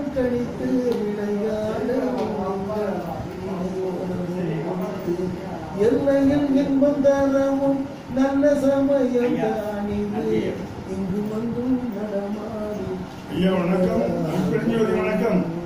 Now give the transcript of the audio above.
கணித்து விளையாடு எல்லையில் இன்பம் தரவும் நல்ல சமயம் தானிது இங்கு வந்தும் நடமாடி. ஐயா வணக்கம். வணக்கம்.